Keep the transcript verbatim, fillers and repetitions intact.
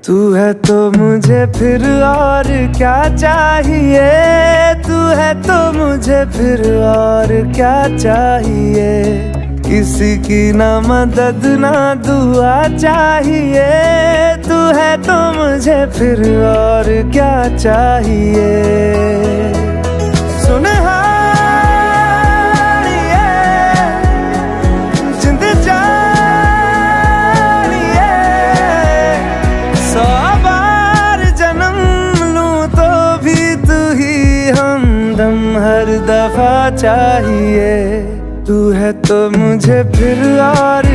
तू है तो मुझे फिर और क्या चाहिए, तू है तो मुझे फिर और क्या चाहिए। किसी की ना मदद ना दुआ चाहिए, तू है तो मुझे फिर और क्या चाहिए। सुन हर दफा चाहिए, तू है तो मुझे फिर और